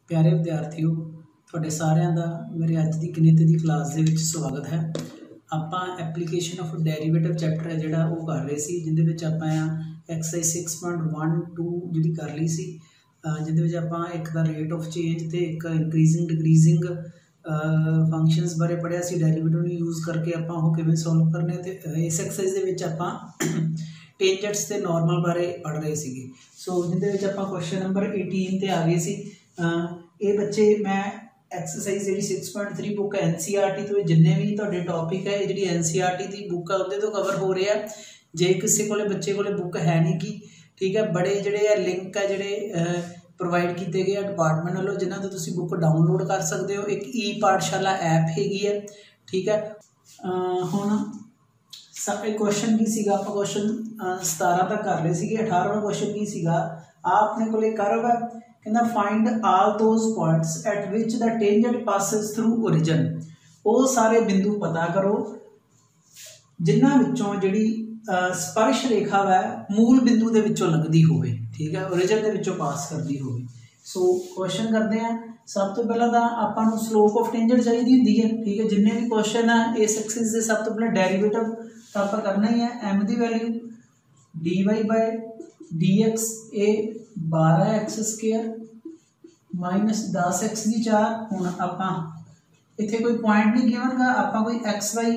प्यारे विद्यार्थियों, ਤੁਹਾਡੇ ਸਾਰਿਆਂ ਦਾ ਮੇਰੇ ਅੱਜ ਦੀ ਗਣਿਤ ਦੀ ਕਲਾਸ ਦੇ ਵਿੱਚ ਸਵਾਗਤ ਹੈ। ਆਪਾਂ ਐਪਲੀਕੇਸ਼ਨ ਆਫ ਡੈਰੀਵੇਟਿਵ ਚੈਪਟਰ ਹੈ ਜਿਹੜਾ ਉਹ ਕਰ ਰਹੇ ਸੀ, ਜਿਹਦੇ ਵਿੱਚ ਆਪਾਂ ਐਕਸਰਸਾਈਜ਼ 6.12 ਜਿਹੜੀ ਕਰ ਲਈ ਸੀ, ਜਿਹਦੇ ਵਿੱਚ ਆਪਾਂ ਇੱਕ ਦਾ ਰੇਟ ਆਫ ਚੇਂਜ ਤੇ ਇੱਕ ਇਨਕਰੀਜ਼ਿੰਗ ਡਿਕਰੀਜ਼ਿੰਗ ਫੰਕਸ਼ਨਸ ਬਾਰੇ ਪੜ੍ਹਿਆ ਸੀ। ਡੈਰੀਵੇਟਿਵ ਨੂੰ ਯੂਜ਼ ਕਰਕੇ ਆਪਾਂ ਉਹ ਕਿਵੇਂ ਸੋਲਵ ਕਰਨੇ, ਤੇ ਇਸ ਐਕਸਰਸਾਈਜ਼ ਦੇ ਵਿੱਚ ਆਪਾਂ ਟੇਂਜੈਂਟਸ ਤੇ ਨਾਰਮਲ ਬਾਰੇ ਪੜ੍ਹ ਰਹੇ ਸੀਗੇ। ਸੋ ਜਿਹਦੇ ਵਿੱਚ ਆਪਾਂ ਕੁਐਸਚਨ ਨੰਬਰ 18 ਤੇ ਆ ਗਏ ਸੀ। ਇਹ ਬੱਚੇ मैं एक्सरसाइज जी 6.3 बुक NCERT तो जिन्ने भी तुहाडे टॉपिक है जी NCERT की बुक है उहदे तो कवर हो रहा है। जे किसी को बच्चे को बुक है नहीं की, ठीक है, बड़े जोड़े लिंक है जोड़े प्रोवाइड किए गए डिपार्टमेंट वालों, जिन्हों तो तुसीं बुक डाउनलोड कर सकते हो। एक ई पाठशाला ऐप हैगी है, ठीक है। हुण क्वेश्चन की सीगा, आपां क्वेश्चन 17 तक कर रहे थे। 18वां क्वेश्चन की सीगा, आपने को कर्व है, कहना find all those points at which the tangent passes through origin. वो सारे बिंदु पता करो जिन्हां विचों जिहड़ी स्पर्श रेखा है मूल बिंदु दे विचों लगदी होवे, ठीक है, ओरिजिन दे विचों पास करदी होवे। सो क्वेश्चन करते हैं। सब तो पहला तो आपां नूं स्लोप ऑफ टेंजेंट चाहिदी हुंदी है, ठीक है। जिन्ने भी क्वेश्चन है इस एक्सिस दे सब तो पहले डेरीवेटिव तो आपां करना ही है। एम दी वैल्यू dy बाय dx ए 12x² माइनस 10x की 4। हुण आपां इत्थे कोई पॉइंट नहीं गिवन गा, आपां कोई x वाई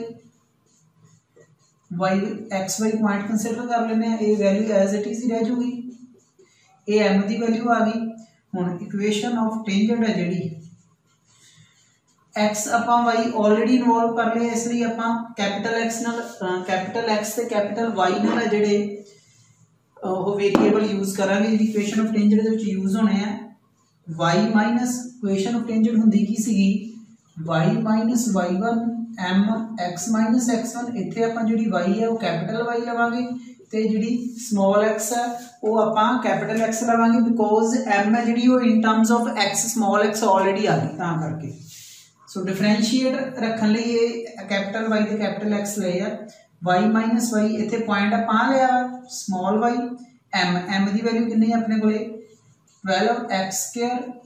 पॉइंट कंसिडर कर लेने। ये वैल्यू एज इट इज ही रह जूगी, ये m की वैल्यू आ गई। हुण इक्वेशन ऑफ टेंजेंट है जिहड़ी x आपां y ऑलरेडी इन्वॉल्व कर लिया, इसलिए आपां कैपिटल x नाल कैपिटल x ते कैपिटल y नाल जिहड़े वो वेरिएबल यूज करांगे। इक्वेशन ऑफ टेंजेंट दे विच यूज होने हैं y minus equation of tangent हुंदी की सीगी y minus y1 m x minus x1। इत्थे आपां जिहड़ी y है वो कैपिटल y लवांगे ते जिहड़ी स्मॉल x है वो आपां कैपिटल x लवांगे, बिकॉज m है जिहड़ी वो in terms of x small x already आ गई तां करके। सो डिफरेंशिएट रखने लई ये कैपिटल y ते कैपिटल x ले आ। y माइनस y इत्थे पॉइंट आपां लिया स्मॉल y, m की वैल्यू कितनी है अपने कोले 12x²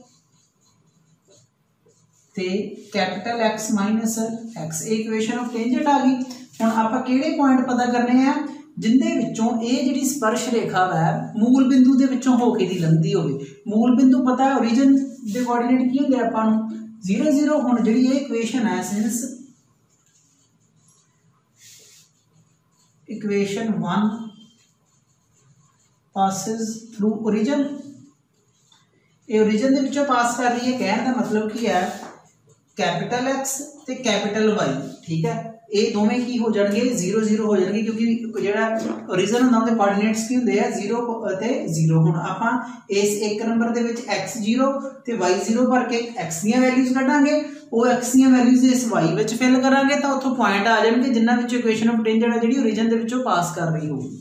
ते capital x minus x। Equation of tangent आ गई। हुण आपां किहड़े पॉइंट पता करने हैं जिंदे विचों ये जिहड़ी स्पर्श रेखा है मूल बिंदु दे विचों हो के दी लंघदी होवे। मूल बिंदु पता है, ओरिजिन दे कोआर्डिनेट की हुंदे आपां नूं 0 0। हुण जिहड़ी ये इक्वेशन है since equation 1 passes through origin, ये ओरिजिन दे विचों पास कर रही है। कहने का मतलब की है कैपिटल x ते कैपिटल y, ठीक है, ये दोवें की हो जाएंगे 0 0 हो जाएंगे, क्योंकि जिहड़ा ओरिजिन हुंदा उहदे कोआर्डिनेट्स की हुंदे आ 0 ते 0। हुण आपां इस एक नंबर दे विच x 0 ते y 0 भर के x दी वैल्यूज कढांगे, वो x दी वैल्यूज इस y विच फिल करांगे तो उत्थों पॉइंट आ जाणगे जिन्हां विच इक्वेशन ऑफ टेंजेंट है जिहड़ी ओरिजिन दे विचों पास कर रही होगी।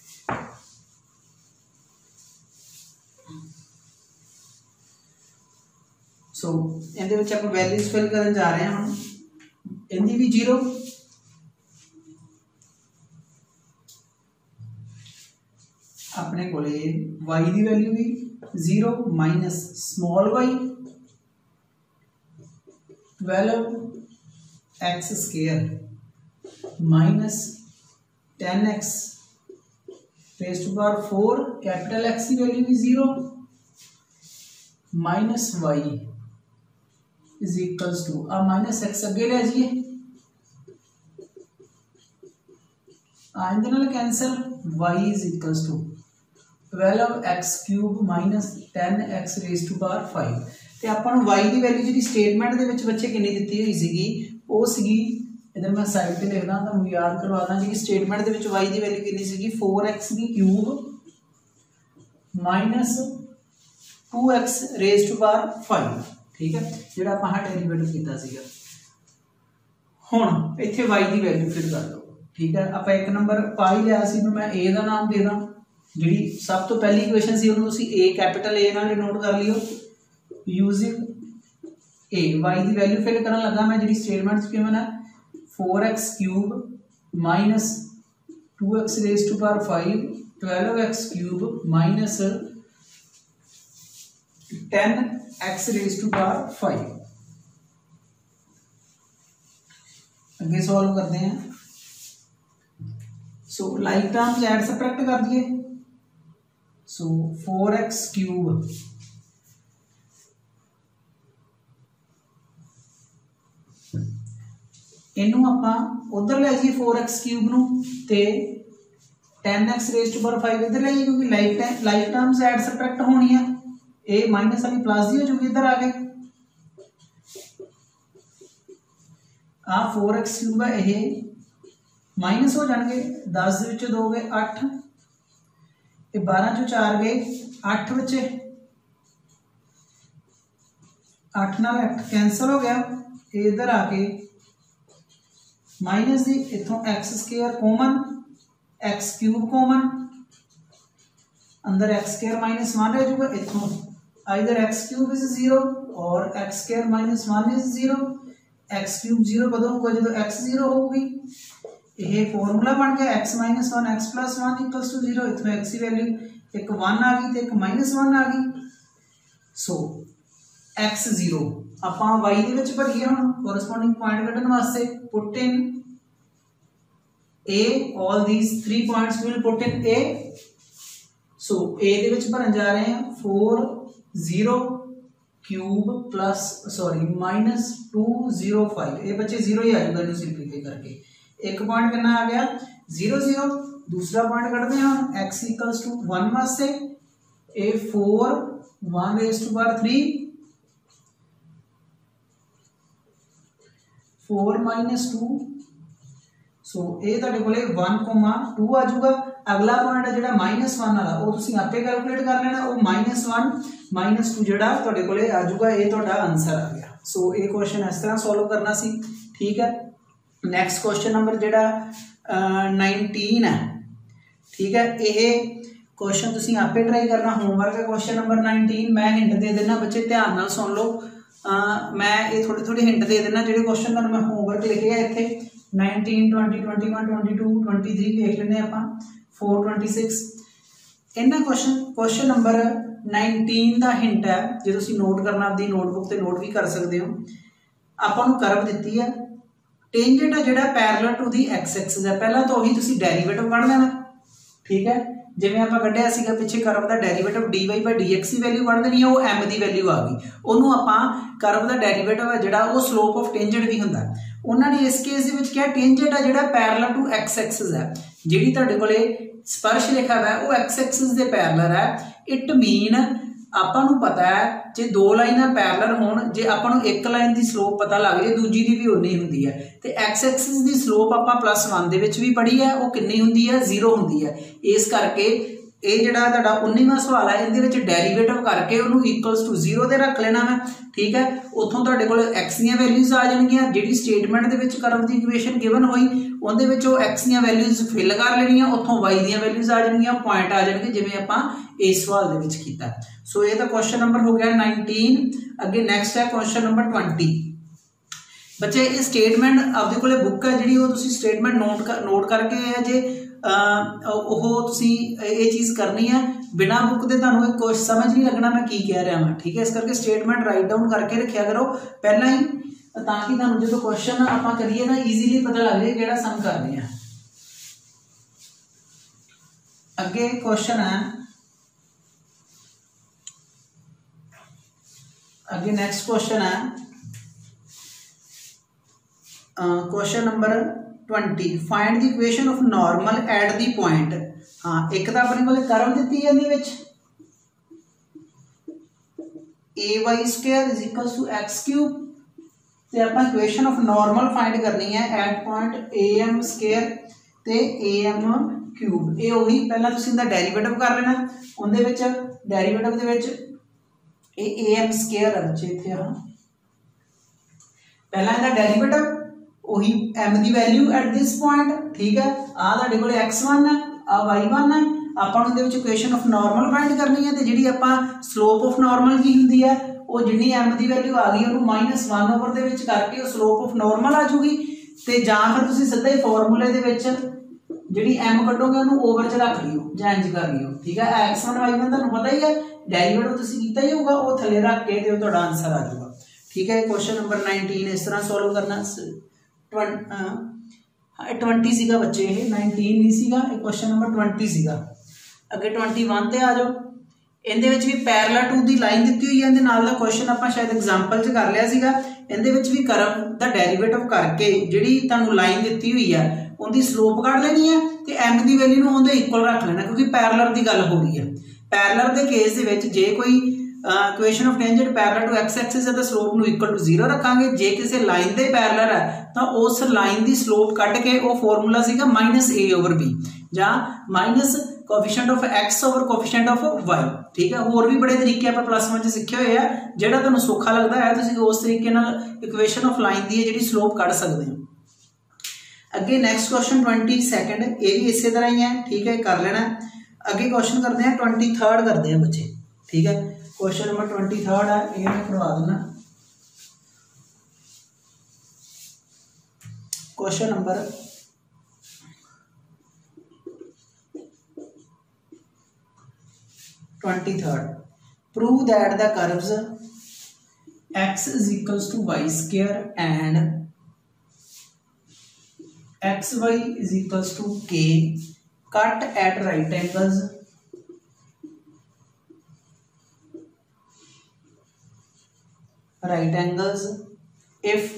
सो इहदे विच आपां वैल्यूज फिल करन जा रहे हैं। हुण इहदी भी 0, अपने कोले y की वैल्यू भी 0 minus small y 12x² minus 10x raise to power 4। Capital x की वैल्यू भी 0 minus y is equals to, अब माइनस x अगे ले जाइए, आइंदे नाल cancel, y is equals to 12x³ minus 10x raise to power 5। ते आपां नूं y की वैल्यू जिहड़ी स्टेटमेंट दे विच बच्चे कितनी दित्ती हुई सीगी, वो सीगी इधर मैं साइड पे लिखदा तुहानूं याद करवा दा जी। स्टेटमेंट दे विच y की वैल्यू कितनी सीगी 4x³ minus 2x raise to power 5, ठीक है, जिहड़ा आपां डेरिवेटिव कीता सीगा। हुण इत्थे y की वैल्यू फिल कर दो, ठीक है। आपां एक नंबर पा ही लिया सी, मैं a का नाम दे दा। जिहड़ी सब तो पहली इक्वेशन सी उहनूं तुसीं a कैपिटल A नाल नोट कर लियो। यूजिंग a y की वैल्यू फिल करन लगा मैं, जिहड़ी स्टेटमेंट गिवन है 4x³ minus 2x raise to power 5 12x³ minus 10x raise to power 5। अगे सॉल्व करते हैं। So like terms add subtract कर दिए। सो 4x क्यूब इनू आपां उधर ले जाइए 4x क्यूब नू ते 10x रेज़ टू पावर 5 इधर ले जाइए, क्योंकि लाइक टर्म्स ऐड सबट्रैक्ट होनी है। ए माइनस वाली प्लस दी हो जाएगी, इधर आ गए। आ 4x क्यूब है, ये माइनस हो जाएंगे। 10 विच 2 गए 8, ये 12 चो 4 गए 8 बचे। 8 नाल 8 कैंसल हो गया। इधर आके माइनस दी इथों x square common, x cube common, अंदर एक्स स्क्वायर माइनस 1 रह जाएगा। इथों आइदर एक्स क्यूब इज 0 और x square minus 1 is 0। X cube 0 कदों होगा जो एक्स 0 होगी। ये फॉर्मूला बन गया x minus 1 x plus 1 equals to 0। इतने x की वैल्यू एक 1 आ गई तो एक माइनस 1 आ गई। सो x 0 ਆਪਾਂ y ਦੇ ਵਿੱਚ ਭਰੀਏ ਹੁਣ ਕੋਰਸਪੋਂਡਿੰਗ ਪੁਆਇੰਟ ਕੱਢਣ ਵਾਸਤੇ। ਪੁੱਟ ਇਨ a, all these 3 points will put in a। so a ਦੇ ਵਿੱਚ ਭਰਨ ਜਾ ਰਹੇ ਹਾਂ 4 0 क्यूब प्लस सॉरी माइनस 205। ये बच्चे 0 ही आ जाएगा इन्हें सिंपलीफाई करके। एक पॉइंट कितना आ गया 0 0। दूसरा पॉइंट करते हैं हम x इक्वल्स टू 1 वास्ते। A 4 1 raise to power 3 4 minus 2। So ये तुहाडे कोले 1,2 आ जाऊगा। अगला पॉइंट है जिहड़ा -1 वाला वो तुसीं आपे कैलकुलेट कर लेना। वो -1 -2 जिहड़ा तुहाडे कोले आ जाऊगा। ये तुहाडा आंसर आ गया। सो ये क्वेश्चन इस तरह सॉल्व करना सी। ठीक है, नैक्सट क्वेश्चन नंबर जिहड़ा 19 है। ठीक है, ये क्वेश्चन तुसीं आपे ट्राई करना। होमवर्क है क्वेश्चन नंबर 19। मैं हिंट दे देना बच्चे, ध्यान नाल सुन लो। मैं ये थोड़ी थोड़ी हिंट दे देना जिहड़े क्वेश्चन तुहानूं मैं होमवर्क लिखे है इत्थे 19 20 21 22 23 देख लेने आपां 4 26। इन्हां क्वेश्चन नंबर 19 का हिंट है, जो तुसीं नोट करना अपनी नोटबुक से नोट भी कर सकते हो। आपां नूं करव दित्ती है, टेंजेंट है जिहड़ा parallel to the x axis है। पहला तो वही तुसीं डेरीवेटिव कढ लेना। ठीक है, जिवें आपां कढिया सीगा पिछे कर्व दा डेरीवेटिव dy बाई dx की वैल्यू कढ देनी है। वो m की वैल्यू आ गई। उन्होंने आपां कर्व दा डेरीवेटिव है जिहड़ा वो स्लोप ऑफ टेंजेंट भी हुंदा। उन्होंने इस केस दे विच क्या टेंजेंट है जिहड़ा पैरेलल टू एक्स एक्सिस है। जिहड़ी तुहाडे कोले स्पर्श रेखा है वो एक्स एक्सिस दे पैरेलल है। इट मीन आपां नूं पता है जे दो लाइनां पैरेलल होण, जे आपां नूं एक लाइन की स्लोप पता लग जाए दूजी की भी उन्नी हुंदी है। तो एक्स एक्सिस की स्लोप आपां +1 दे विच भी पढ़ी है, वो कितनी हुंदी है 0 हुंदी है। इस करके ये जिहड़ा तुहाडा 19वां सवाल है इहदे विच डेरीवेटिव करके उन्होंने इक्वल्स टू 0 ते रख लेना मैं। ठीक है, उत्थों तुहाडे कोल एक्स दी वैल्यूज आ जाणगीਆਂ। जिहड़ी स्टेटमेंट दे विच कर्व दी इक्वेशन गिवन होई उहदे विच वो एक्स दी वैल्यूज फिल कर लेणीਆਂ, उत्थों वाई दी वैल्यूज आ जाणगीਆਂ, पॉइंट आ जाणगे जिवें आपां इस सवाल दे विच कीता। सो ये तो क्वेश्चन नंबर हो गया 19। अगे नैक्सट है क्वेश्चन नंबर 20। बच्चे ये स्टेटमेंट आपदे कोले बुक है जिहड़ी वो तुसीं स्टेटमेंट नोट करके है जे ये चीज़ करनी है। बिना बुक के तुहानूं कुछ समझ नहीं लगना मैं की कह रहा हाँ। ठीक है, इस करके स्टेटमेंट राइट डाउन करके रखा करो पहला ही, ताकि तुहानूं जो क्वेश्चन आपां करिए ना ईजीली पता लग जाए किहड़ा सम करनी है। अगे क्वेश्चन है, अगे नैक्सट क्वेश्चन है question number 20। Find the equation of normal at the point. हाँ, एक तो अपने को कर्व दी है ay² is equals to x cube. तो आप इक्वेशन ऑफ नॉर्मल फाइंड करनी है एट पॉइंट am² ते am³ ये वही पहला तुसीं इहदा डेरीवेटिव कर लेना। उहदे विच डेरीवेटिव दे विच ये am² है बच्चे इत्थे। हाँ, पहला इहदा डेरीवेटिव वही m की वैल्यू एट दिस पॉइंट। ठीक है, तुहाडे कोल x1 है, y1 है। आपां नूं इहदे विच इक्वेशन ऑफ नॉर्मल फाइंड करनी है। तो जिहड़ी आपां स्लोप ऑफ नॉर्मल की हुंदी है वो जिन्नी m की वैल्यू आ गई उहनूं -1 ओवर दे विच करके वो स्लोप ऑफ नॉर्मल आ जूगी। तो जां फिर तुसीं सीधा ही फॉर्मूले दे विच जिहड़ी m कड्डोगे उहनूं ओवर च रख लियो जां इंज कर लियो। ठीक है, x1 y1 तुहानूं पता ही है डेरीवेटिव तुसीं कीता ही होगा, वो थले रख के ते तुहाडा आंसर आ जाऊगा। ठीक है, क्वेश्चन नंबर 19 इस तरह सॉल्व करना। 20 सीगा बच्चे, ये 19 नहीं सीगा, क्वेश्चन नंबर 20 सीगा। अगे 21 ते आ जाओ। इहदे विच भी पैरेलल टू दी लाइन दित्ती हुई है, इहदे नाल दा क्वेश्चन आपां शायद एग्जाम्पल च कर लिया सीगा। इहदे विच भी कर्व दा डेरीवेटिव करके जिहड़ी तुहानूं लाइन दित्ती हुई है उहदी स्लोप कढ लैनी है ते m दी वैल्यू नूं उहदे इक्वल रख लेना, क्योंकि पैरेलल दी गल हो रही है। पैरेलल दे केस दे विच जे कोई equation of tangent parallel to x axis है तो स्लोप नूं इक्वल टू 0 रखांगे। जे किसी लाइन दे पैरेलल है तो उस लाइन दी स्लोप कट के वो फॉर्मूला सीगा -a/b जां minus coefficient of x over coefficient of y। ठीक है, होर भी बड़े तरीके आप +1 च सीखे हुए हैं, जिहड़ा तुहानूं सौखा लगता है तुसीं उस तरीके नाल इक्वेशन ऑफ लाइन दी जिहड़ी स्लोप कढ सकदे हो। अगे नैक्सट क्वेश्चन 22 ये भी इस तरह ही है। ठीक है, कर लेना। अगे क्वेश्चन करते हैं 23 करते हैं बच्चे। ठीक है, क्वेश्चन नंबर 23 है, ये मैं करवा देना। Question number 23, prove that the curves x is equals to y square and xy is equals to k cut at right angles if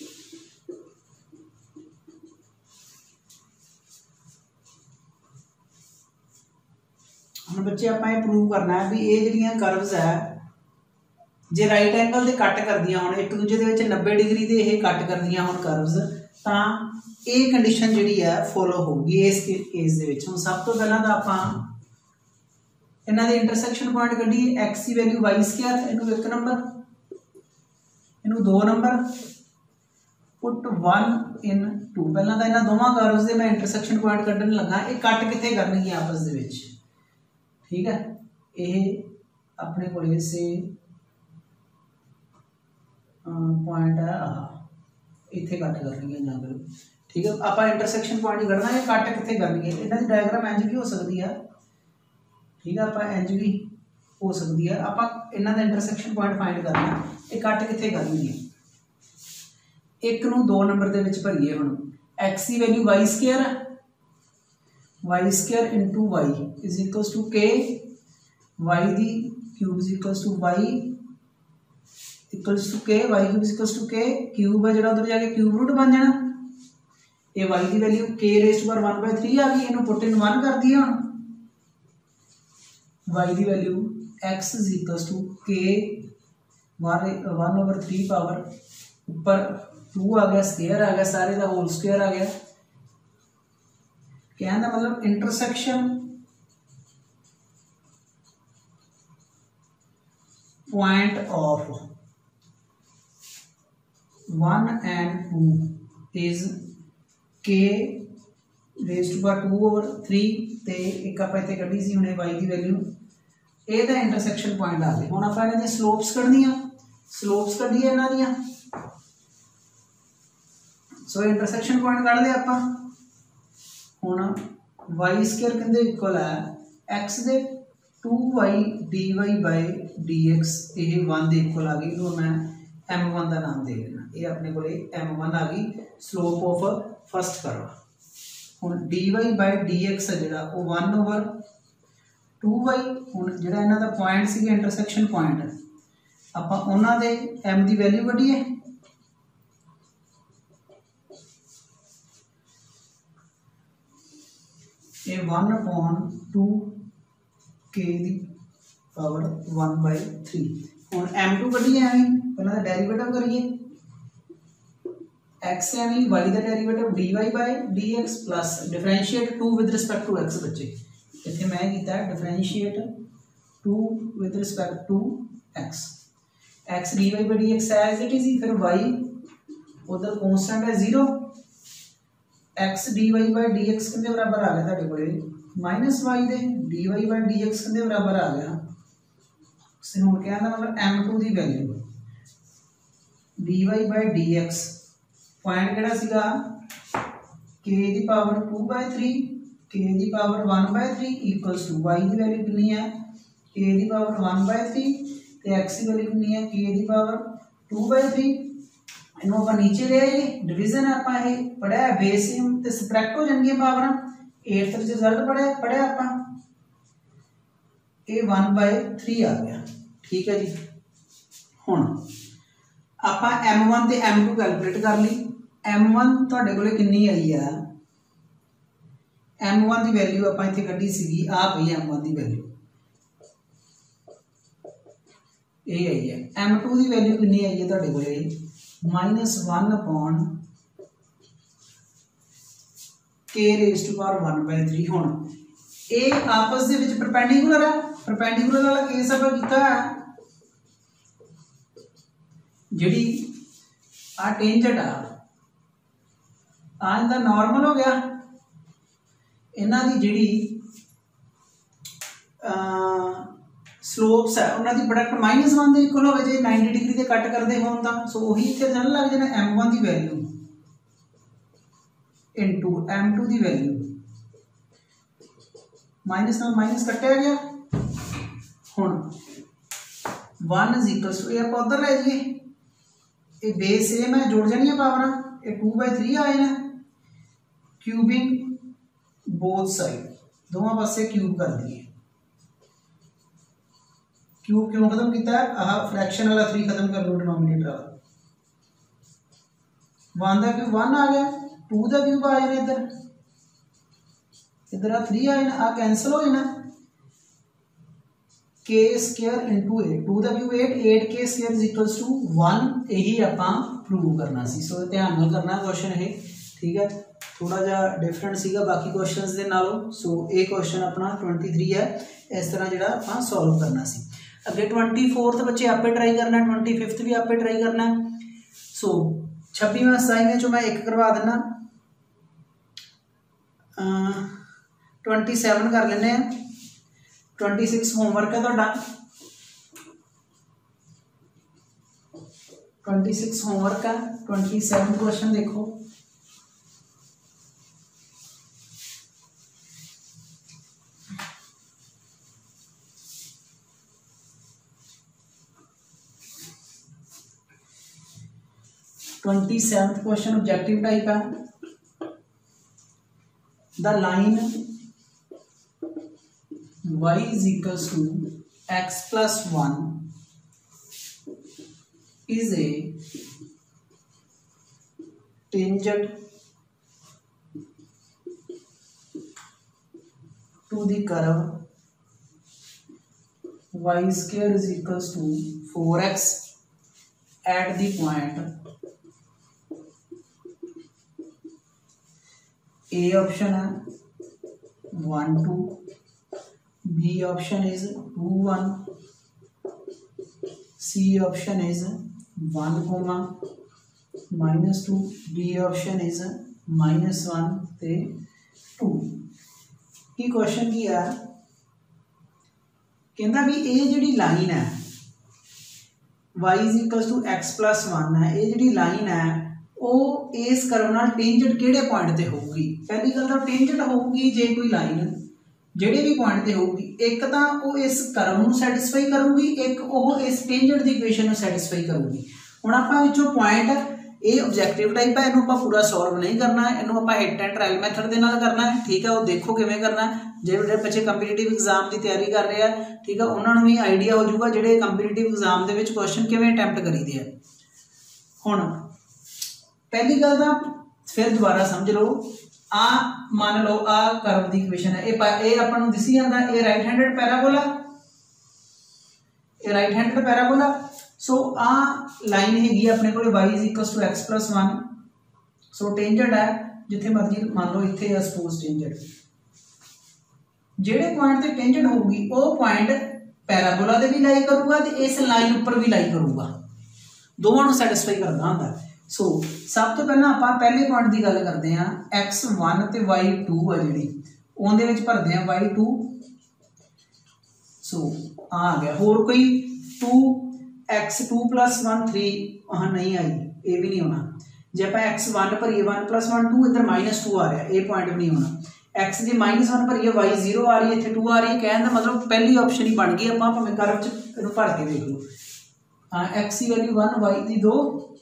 हम बच्चे आप प्रूव करना है भी ये जिहड़ियां कर्व्स है जे राइट एंगल दे कट करदियां होण एक दूजे दे विच 90 डिग्री दे ये कट करदियां होण कर्व्स, तां ये कंडीशन जिहड़ी है फॉलो होगी इस केस दे विच। हुण सब तो पहलां तां आपां इन्हां दे इंटरसैक्शन पॉइंट कढीए। x की वैल्यू y स्क्वायर, इनू 1 नंबर, इनू 2 नंबर, पुट 1 in 2। पहलां तां इन्हां दोवां कर्व्स दे मैं इंटरसैक्शन पॉइंट कढण लगा, ये कट कित्थे करनगे आपस दे विच। ठीक है, ये अपने को से पॉइंट है इत्थे कट करनी है जाकर। ठीक है, आप इंटरसैक्शन पॉइंट ही करना, ये कट कित्थे करनी है। इन्हां दी डायग्राम इंज भी हो सकती है। ठीक है, आप इंज भी हो सकती है। आप इन्हां दा इंटरसैक्शन पॉइंट फाइंड करना, ये कट कित्थे करनी है। एक नूं 2 नंबर दे विच भरीए। हुण x की वैल्यू y स्क्वायर है, y square into y is equals to k, y दी cube is equals to y equals to k, y cube is equals to k, cube है जिहड़ा उधर जाके क्यूब रूट बन जाना। ये y दी value k raise to power 1/3 आ गई, इनू पुट इन 1 कर दिया। हुण y दी value x is equals to k 1/3 power ऊपर 2 आ गया, स्क्वायर आ गया, सारे का होल स्क्वायर आ गया। कहने का मतलब intersection point of 1 and 2 is k raise to power 2/3 ते एक आप इत्थे कढी सी हुणे y दी वैल्यू, ए दा इंटरसेक्शन पॉइंट आ गए। हुण आपां इन्हां दी स्लोप्स कढणीआं, स्लोप्स कढीए इन्हां दीआं। सो इंटरसेक्शन पॉइंट कढ लिया आपां। हुण y स्क्वायर कहंदे इक्वल है x दे 2y dy by dx, ये 1 दे इक्वल आ गई। तो मैं m1 का नाम दे देना, ये अपने को m1 आ गई स्लोप ऑफ फर्स्ट कर्व। हुण dy by dx है जिहड़ा वो 1/2y। हुण जिहड़ा इन्हां दा पॉइंट सी इंटरसेक्शन पॉइंट, आपां उन्हां दे m दी वैल्यू कढीए। ये 1/2 k दी पावर 1/3। हुण m2 कढीए एवें, पहला डेरीवेटिव करिए। x एवें y दा derivative dy by dx plus differentiate 2 with respect to x। बच्चे इत्थे मैं कीता differentiate 2 with respect to x। x dy by dx as it is ही, फिर y उधर कांस्टेंट है 0, x dy by dx कितने बराबर आ गया ਤੁਹਾਡੇ ਕੋਲੇ -y ਦੇ dy by dx कितने बराबर आ गया। से ਹੁਣ कहना मतलब m2 ਦੀ value dy by dx point ਕਿਹੜਾ ਸੀਗਾ k ਦੀ ਪਾਵਰ 2/3 k ਦੀ ਪਾਵਰ 1/3 ਇਕੁਅਲਸ ਟੂ y ਦੀ ਵੈल्यू ਕਿੰਨੀ ਹੈ a की पावर 1/3 तो x की वैल्यू कितनी है k की पावर 2/3। इन्हों आप नीचे ले आइए डिवीजन आप पढ़िया बेस तो सबट्रैक्ट हो जाएंगे पावर 8th रिजल्ट पढ़िया आप ये 1/3 आ गया। ठीक है जी। हुण आप M1 ते M2 कैलकुलेट कर ली। M1 तुहाडे कोले कितनी आई है M1 की वैल्यू आप इत्थे कड्ढी सीगी आ पई M1 की वैल्यू ये आई है। M2 की वैल्यू कितनी आई है तुहाडे कोले -1/k रेज़ टू पावर 1/3। हुण ये आपस दे विच परपेंडिकुलर है। परपेंडिकुलर वाला केस आप कीता जिहड़ी आ टेंजेंट आ इनदा नॉर्मल हो गया। इन्हां दी जिहड़ी स्लोप्स है उन्हां दी प्रोडक्ट -1 दे इक्वल होवे जे 90 डिग्री ते कट करदे होण तां सो ओही इत्थे रिजल्ट लग जाना M1 की वैल्यू इनटू M2 की वैल्यू माइनस नाल माइनस कटिया गया। हुण 1 इज इक्वल टू ये आप उधर लै जाइए ये बेस सेम है जुड़ जानी पावर ये 2/3 आए ना क्यूबिंग बोथ साइड दोवां पासे क्यूब कर दिए। क्यूब क्यों खत्म किया आह फ्रैक्शन वाला 3 खत्म कर लो डिनोमिनेटर वाला 1 का क्यूब 1 आ गया 2 का क्यूब आ जाना इधर इधर 3 आ जाना आ कैंसल हो जाना k स्क्वायर इंटू 8 2 का cube 8 k square is equals to 1 यही आपां प्रूव करना सी। सो ध्यान नाल करना क्वेश्चन है। ठीक है थोड़ा जा डिफरेंट सीगा बाकी क्वेश्चंस दे नालों। सो ये क्वेश्चन अपना 23 है इस तरह जिहड़ा आपां सॉल्व करना सी। अगे 24th बच्चे आपे ट्राई करना 25th भी आपे ट्राई करना। सो 26वां 27वें चो मैं एक करवा देना 27 कर लेने 26 होमवर्क है तुहाडा 26 होमवर्क है 27 क्वेश्चन देखो। क्वेश्चन ऑब्जेक्टिव टाइप है। The line y is equals to x plus 1 is a tangent to the curve y square is equals to 4x at the point A option है 1 2 B option is 2 1 C option is 1 comma -2 D option is -1 ते 2। की question की है कहता भी ये जिहड़ी line है y is equals to x plus 1 है ये जिहड़ी लाइन है वो इस कर्व नाल टेंजेंट किहड़े पॉइंट ते होगी। पहली गल तो टेंजेंट होगी जे कोई लाइन ਜਿਹੜੇ भी पॉइंट ते होगी एक तो वो इस कर्व नूं सैटिस्फाई करूगी एक वो इस टेंजेंट की इक्वेशन नूं सैटिस्फाई करूगी। हुण आपां विचों पॉइंट ये ऑब्जेक्टिव टाइप है इनू आपां पूरा सॉल्व नहीं करना इनू आपां हिट एंड ट्रायल मैथड दे नाल करना है। ठीक है वो देखो किवें करना जिहड़े बच्चे कंपीटीटिव एग्जाम की तैयारी कर रहे हैं ठीक है उन्होंने भी आइडिया हो जाऊगा जिहड़े कंपीटीटिव एग्जाम दे विच क्वेश्चन किवें अटैम्प्ट करीदे है। हुण पहली गल तां फिर दोबारा समझ लो आ मान लो आ कर्व दी इक्वेशन है ये अपन नूं दिसी जांदा ये राइट हैंडेड पैराबोला ये राइट हैंडेड पैराबोला। सो आ लाइन हैगी अपने कोल y is equals to x plus 1 so tangent है जिथे मर्जी मान लो इत्थे है सपोज टेंजेंट जेड़े पॉइंट ते टेंजेंट होगी वो पॉइंट पैराबोला दे भी लाई करूगा ते इस लाइन उपर भी लाई करूगा दोवां नूं सैटिस्फाई करना हुंदा। सो सब तो पहला आप पहले पॉइंट की गल करते हैं x1 ते y2 है जी उहदे विच भरते हैं y2 सो आ गया होर कोई 2x2 प्लस 1 3 हाँ नहीं आई ये भी नहीं होना जे आप x1 भरीए 1 प्लस 1 2 इधर -2 आ रहा है ये पॉइंट भी नहीं होना एक्स जे -1 भरीए y 0 आ रही है, इतने 2 आ रही है, कहने का मतलब पहली ऑप्शन ही बन गई। आप भावें कर्व च भर के देख लो, हाँ एक्स की वैल्यू 1 y की 2।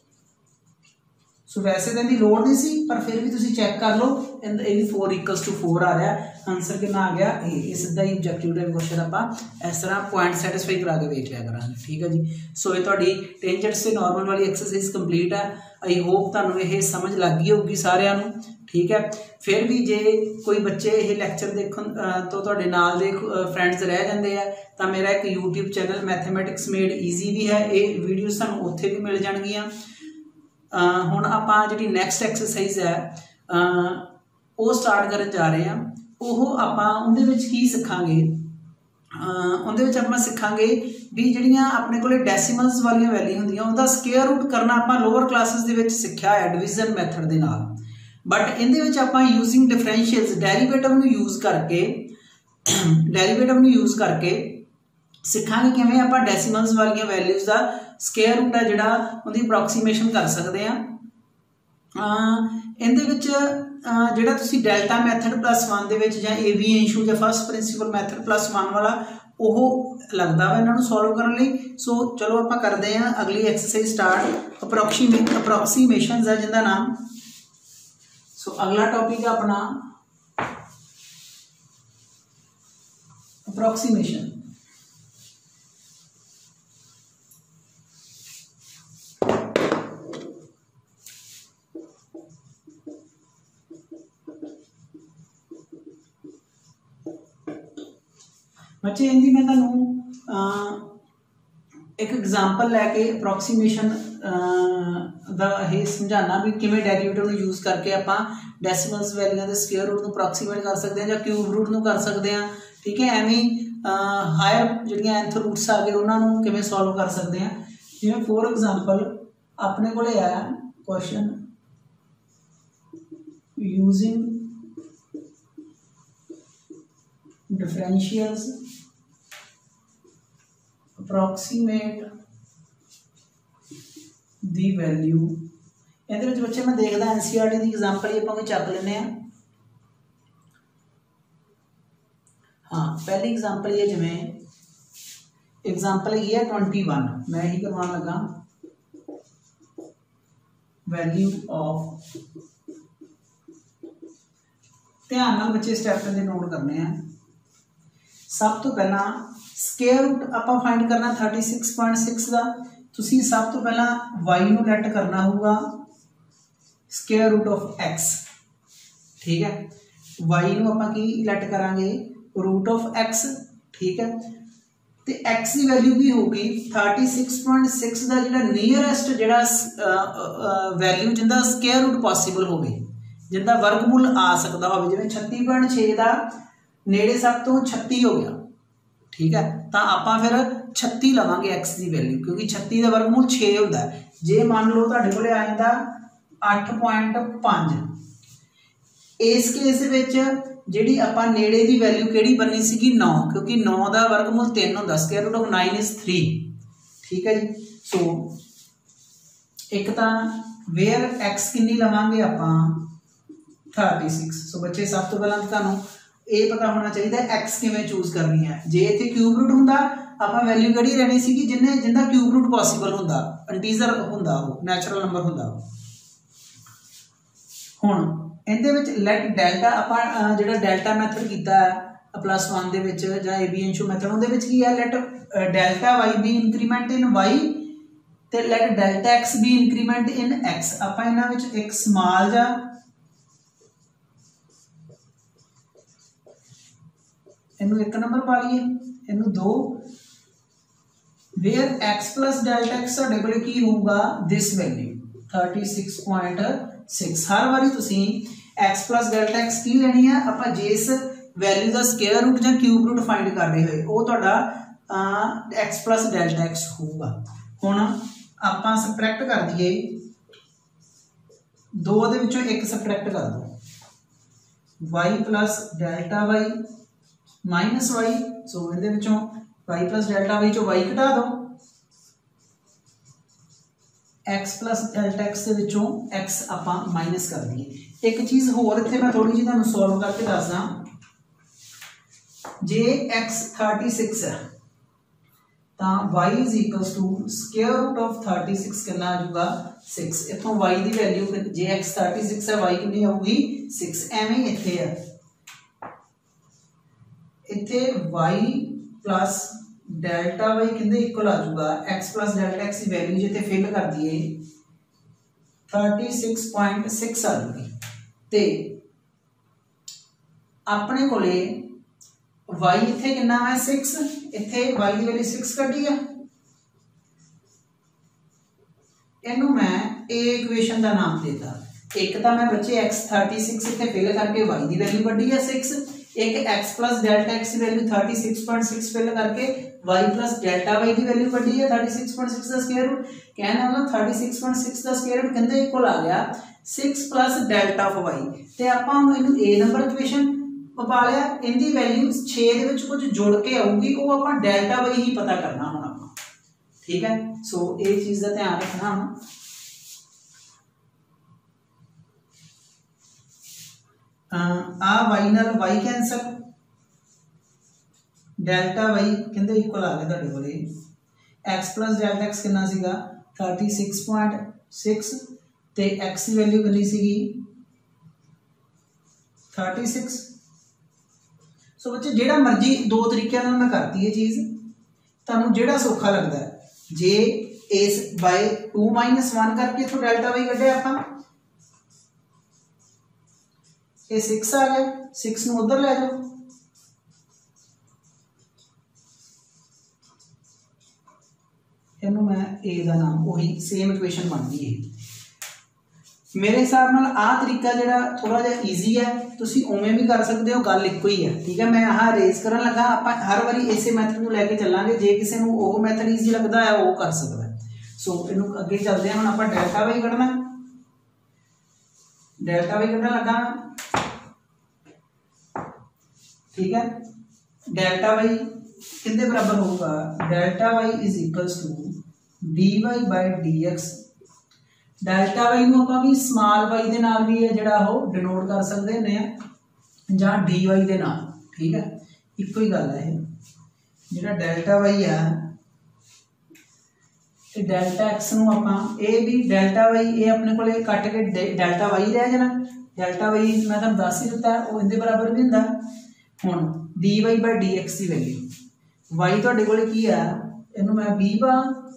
सो वैसे तो इनकी लोड़ नहीं सी, पर फिर भी तुम चैक कर लो, ये 4 = 4 आ रहा है। आंसर कितना आ गया ये सीधा ही ऑब्जेक्टिव टाइप क्वेश्चन आप इस तरह पॉइंट सैटिस्फाई करा के देख लिया करेंगे, ठीक है जी। सो ये थोड़ी टेंजेंट से नॉर्मल वाली एक्सरसाइज कंप्लीट है। आई होप तुहानू ये समझ लग गई होगी सारिਆਂ ਨੂੰ, ठीक है। फिर भी जे कोई बच्चे ये लैक्चर देखन तो तुहाडे नाल दे फ्रेंड्स रह जाते हैं तो मेरा एक YouTube channel mathematics made easy भी है, ये वीडियोज़ तुहानू उत्थे भी मिल जाएगियां। हुण आपां जिहड़ी नैक्सट एक्सरसाइज है वो स्टार्ट करन जा रहे हैं। ਉਹ ਆਪਾਂ ਉਹਦੇ ਵਿੱਚ ਕੀ ਸਿੱਖਾਂਗੇ, ਉਹਦੇ ਵਿੱਚ ਆਪਾਂ ਸਿੱਖਾਂਗੇ ਵੀ ਜਿਹੜੀਆਂ ਆਪਣੇ ਕੋਲੇ ਡੈਸੀਮਲਸ ਵਾਲੀਆਂ ਵੈਲਿਊ ਹੁੰਦੀਆਂ ਉਹਦਾ ਸਕੁਅਰ ਰੂਟ ਕਰਨਾ ਆਪਾਂ ਲੋਅਰ ਕਲਾਸਿਸ ਦੇ ਵਿੱਚ ਸਿੱਖਿਆ ਹੈ ਡਿਵੀਜ਼ਨ ਮੈਥਡ ਦੇ ਨਾਲ। ਬਟ ਇਹਦੇ ਵਿੱਚ ਆਪਾਂ ਯੂਜ਼ਿੰਗ ਡਿਫਰੈਂਸ਼ੀਅਲਸ ਡੈਰੀਵੇਟਿਵ ਨੂੰ ਯੂਜ਼ ਕਰਕੇ ਸਿੱਖਾਂਗੇ ਕਿਵੇਂ ਆਪਾਂ ਡੈਸੀਮਲਸ ਵਾਲੀਆਂ ਵੈਲਿਊਜ਼ ਦਾ ਸਕੁਅਰ ਰੂਟ ਹੈ ਜਿਹੜਾ ਉਹਦੀ ਅਪਰੋਕਸੀਮੇਸ਼ਨ ਕਰ ਸਕਦੇ ਆ। ਇਹਦੇ ਵਿੱਚ ਜਿਹੜਾ ਤੁਸੀਂ ਡੈਲਟਾ ਮੈਥਡ +1 ਦੇ ਵਿੱਚ ਜਾਂ AB अंशु ਜਾਂ फस्ट प्रिंसीपल मैथड +1 वाला ਉਹ लगता वा इन्हों सॉल्व करने ਲਈ। सो चलो आप करते हैं अगली एक्सरसाइज स्टार्ट, अप्रोक्सीमेशन है जिनका नाम। सो अगला टॉपिक है अपना अप्रोक्सीमेशन। बच्चे इनकी मैं तुहानू एक एग्जाम्पल लैके अप्रोक्सीमेशन का ये समझाना भी किमें डेरीवेटिव यूज़ करके आप डेसिमल्स वैल्यूआं के स्क्वायर रूट को अप्रोक्सीमेट कर सकते हैं या क्यूब रूट को कर सकते हैं, ठीक है। एवं हायर जिहड़ियां nth रूट्स आ गए उन्होंने किमें सॉल्व कर सकते हैं। जिवें फॉर एग्जाम्पल अपने को आया question using differentials approximate the value. ये बच्चे मैं देखता NCERT की एग्जाम्पल ही आप चक लें। हाँ पहली एग्जाम्पल ये जिमें एग्जाम्पल है 21, मैं ही करवा लगा वैल्यू ऑफ। ध्यान नाल बच्चे स्टैप के नोट करने हैं। सब तो पहला स्क्वायर रूट आपां फाइंड करना 36.6 का। तुसीं सब तो पहला y नूं लैट करना होगा स्क्वायर रूट ऑफ x, ठीक है। y नूं आपां की लैट करांगे रूट ऑफ x, ठीक है। तो x की वैल्यू भी होगी 36.6 का जिहड़ा नीयरेस्ट जिहड़ा वैल्यू जिंदा स्क्वायर रूट पॉसीबल होवे, जिंदा वर्गमूल आ सकता हो। जिवें 36.6 का नेड़े सब तो 36 हो गया, ठीक है। तो आप फिर 36 लवांगे x की वैल्यू, क्योंकि 36 का वर्गमूल 6 होता है। जे मान लो तुहाडे कोले आ जांदा 8.5, इस केस विच जिहड़ी आपां नेड़े की वैल्यू किहड़ी बननी सीगी 9, क्योंकि 9 का वर्गमूल 3 होंदा, स्क्वायर रूट ऑफ 9 इज 3, ठीक है जी। सो एक तो वेयर x कितनी लवांगे आपां 36। सो बच्चे सब तो पहला तुहानूं ये पता होना चाहिए एक्स किवें चूज करनी है। जे इत्थे क्यूब रूट हुंदा आपां वैल्यू किहड़ी रहनी सी कि जिंदा क्यूब रूट पॉसीबल हुंदा, इंटीजर हुंदा, वो नैचुरल नंबर हुंदा। हुण इहदे विच लेट डेल्टा आपां जिहड़ा डेल्टा मैथड कीता है +1 दे विच जां AB अंशु मैथड, उहदे विच की है let delta y be increment in y ते let delta x be increment in x। आपां इन्हां विच एक स्मॉल जा इनू 1 नंबर पा लीए, इनू 2। Where x plus delta x साडे कोल की होगा दिस वैल्यू 36.6। हर बारी तुसीं x प्लस डेल्टा x की लेनी है। आपां जिस वैल्यू का स्क्वायर रूट या क्यूब रूट फाइंड कर रहे हो वो तुहाडा x प्लस डेल्टा x होगा। हुण आपां सबट्रैक्ट कर दईए, 2 दे विचों 1 सबट्रैक्ट कर दो, y plus delta y minus y। So इहदे विचों y प्लस डेल्टा y चो y घटा दो, एक्स प्लस डेल्टा एक्स के विचों एक्स आपां माइनस कर दईए। एक चीज़ होर इत्थे मैं थोड़ी जी तुहानूं सॉल्व करके दसदा, जे एक्स 36 है तो y is equals to square root of 36 कितना आ जाऊगा 6। इतों y की वैल्यू जे x 36 है y कितनी आऊगी 6। एवें इत्थे है इत्थे y प्लस डेल्टा y किंदे इक्वल आ जाऊगा x प्लस डेल्टा x की वैल्यू जिते फिल कर दिए 36.6 आ जाएगी। ते अपने कोले y इत्थे कितना है 6, इत्थे y की वैल्यू 6 कड्डी है। इनू मैं ए इक्वेशन का नाम देता। एक तो मैं बच्चे x 36 इत्थे फिल करके y की वैल्यू कड्डी है 6, एक x प्लस डेल्टा x की वैल्यू 36.6 फिल करके y प्लस डेल्टा y की वैल्यू कड्डी है 36.6 का स्क्वायर रूट। कहना मतलब 36.6 का स्क्वायर रूट किंदे इक्वल आ गया 6 प्लस डेल्टा ऑफ y। ते आपां हुण इनू a नंबर इक्वेशन पा लिया, इनकी वैल्यू 6 दे विच कुछ जुड़ के आऊगी, वो आपां डेल्टा y ही पता करना हुण आपां। ठीक है, सो ये चीज़ का ध्यान रखना हुण। आ y नाल y कैंसल, डेल्टा y किंदे इक्वल आ गया तुहाडे कोले x प्लस डेल्टा x कितना सीगा 36.6 ते x की वैल्यू कितनी सीगी 36। सो बच्चे जेड़ा मर्जी दो तरीके नाल मैं करती है चीज़, तुहानूं जेड़ा सौखा लगता है। जे इस बाय 2 - 1 करके इथों डेल्टा y कड्ढिया आपां, ये 6 आ गया, 6 नूं उधर ले जाओ, इनू मैं ए का नाम वही सेम इक्वेशन बनती है। मेरे हिसाब नाल आ तरीका जिहड़ा थोड़ा जिहा ईजी है, तुसीं उवें भी कर सकते हो, गल इक्को ही है। ठीक है, मैं आह रेज करन लगा, आपां हर बारी इसे मैथड नूं लैके चलांगे, जे किसी नूं वो मैथड ईजी लगता है वो कर सकता है। सो इनू अगे चलते हैं, हुण आपां डेल्टा वाई कढना, डेल्टा वाई कढन लगा। ठीक है, डेल्टा वाई किंदे बराबर होगा, delta y is equals to dy by dx। Delta y नूं आपां भी स्मॉल वाई दे नाल भी है जिहड़ा वो डिनोट कर सकते हैं जां dy दे नाल। ठीक है, इक्को ही गल है। जिहड़ा डेल्टा वाई है ते डेल्टा एक्स नूं आपां ए भी डेल्टा वाई ये अपने कोले कट के डेल्टा वाई रह जाना। डेल्टा वाई मैं तुहानूं दस ही दित्ता वो इहदे बराबर भी हुंदा। हुण dy बाय dx की वैल्यू y तुहाडे कोले की है, इहनूं मैं b पा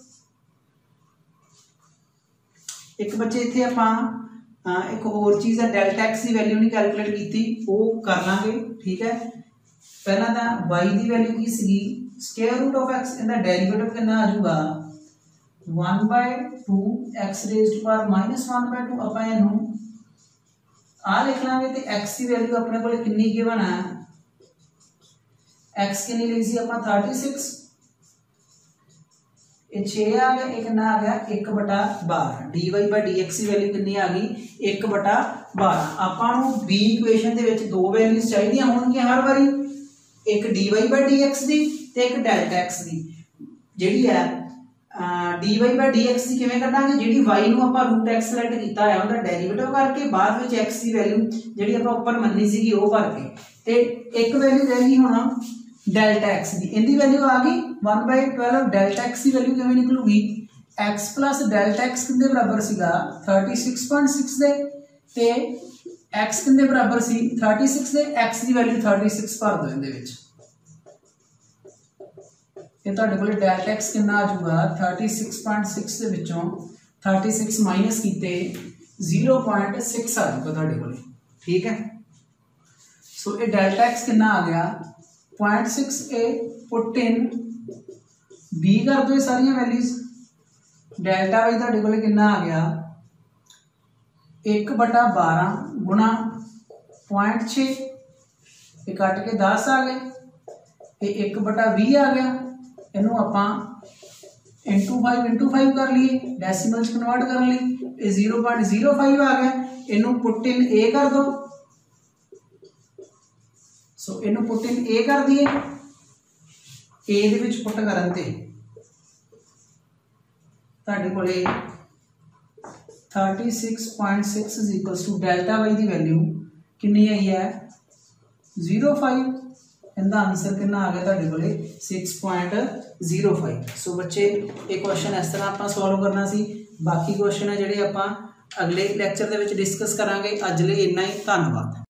एक बच्चे इत्थे आपां एक होर चीज़ है, डेल्टा एक्स की वैल्यू नहीं कैलकुलेट की, वो कर लांगे। ठीक है, पहला तो y की वैल्यू की सी स्क्वायर रूट ऑफ x, इहदा डेरिवेटिव कितना आ जाऊगा 1/2 x रेज़्ड पावर -1/2। आपां इहनूं आ लिख लांगे ते x की वैल्यू अपने कोले कितनी गिवन है, x कितनी ली सी आपां 36, ये 6 आ गया, एक ना आ गया 1/12। dy बाय dx की वैल्यू कितनी आ गई 1/12। आपां नूं b इक्वेशन दे विच दो वैल्यूज चाहिदियां होणगीਆਂ हर बारी, एक dy बाय dx दी ते एक डेल्टा x दी। जिहड़ी है dy बाय dx दी किवें कढांगे, जिहड़ी y नूं आपां रूट x सिलेक्ट कीता है उहदा डेरिवेटिव करके बाद विच x की वैल्यू जिहड़ी आपां ऊपर मन्नी सीगी वो भर के, ते एक वैल्यू रह गई हुण डेल्टा एक्स की, इनकी वैल्यू आ गई 1/12। डेल्टा एक्स की वैल्यू किवें निकलूगी, एक्स प्लस डेल्टा एक्स कितने बराबर सीगा 36.6 दे, ते एक्स कितने बराबर सी 36 दे, एक्स की वैल्यू 36 भर दो इहदे विच, ते तुहाडे कोल डेल्टा एक्स कितना आ जाऊगा 36.6 दे विचों 36 माइनस कीते 0.6 आ जाऊगा तुहाडे कोल। ठीक है, सो ये डेल्टा एक्स कितना आ गया 0.6। ए पुट इन b कर दो ये सारी वैल्यूज, डेल्टा वाई तुहाडे कोल कितना आ गया 1/12 गुणा 0.6, ये कट के 10 आ गए, ये 1/20 आ गया, इनू आपां इंटू 5 कर लिए, डेसीमल्स कन्वर्ट कर ली, ये 0.05 आ गया, इनू पुट इन ए कर दो। सो इनू पुट इन ए कर दिए, ए दे विच पुट करन ते तुहाडे कोले 36.6 is equals to delta y की वैल्यू कितनी आई है 0.5। इनका आंसर कितना आ गया तुहाडे कोले 6.05। सो बच्चे ये क्वेश्चन इस तरह आप सॉल्व करना सी। बाकी क्वेश्चन है जिहड़े आपां अगले लैक्चर दे विच डिस्कस करांगे। अज लई इन्ना ही, धन्नवाद।